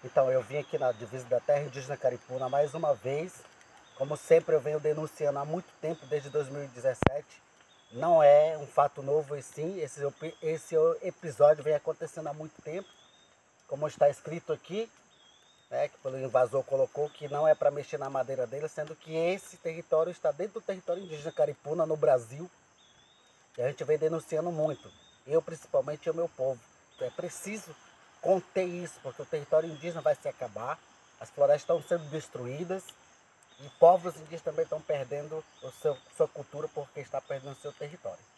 Então, eu vim aqui na divisa da terra indígena Caripuna mais uma vez. Como sempre, eu venho denunciando há muito tempo, desde 2017. Não é um fato novo, e sim, esse episódio vem acontecendo há muito tempo. Como está escrito aqui, né, que o invasor colocou que não é para mexer na madeira dele, sendo que esse território está dentro do território indígena Caripuna, no Brasil. E a gente vem denunciando muito. Eu, principalmente, e o meu povo. Então, é preciso conter isso, porque o território indígena vai se acabar, as florestas estão sendo destruídas e povos indígenas também estão perdendo sua cultura porque está perdendo seu território.